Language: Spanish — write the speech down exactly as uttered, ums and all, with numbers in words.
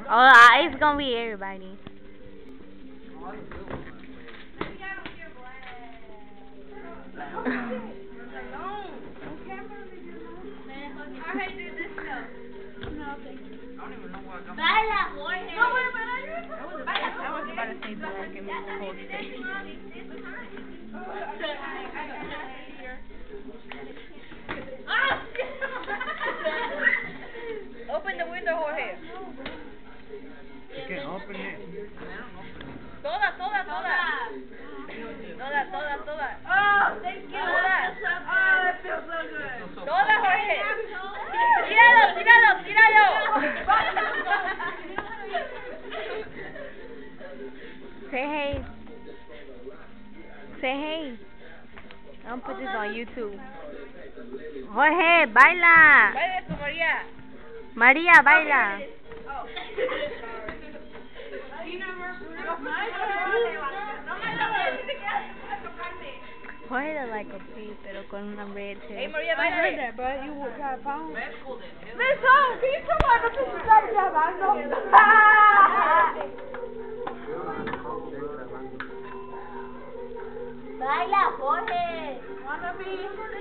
Oh, uh, it's gonna be everybody. Baila, Jorge. No, wait, but I was about to say black and cold face. Open the window, Jorge. You can open it. Toda, toda, toda. Toda, toda, toda. Oh, thank you. Toda. Oh, that feels so good. Toda, Jorge. Tíralo, tíralo, tíralo. Say hey. Say hey. I'm gonna put this on YouTube. Jorge, baila. Baila esto, María. María, baila. Jorge look like a pig, pero con una red tail. Hey, María, baila. I heard that, bro. You got a phone? Let's go. Can you come on? This is not grabando. Baila, Jorge. Wanna be?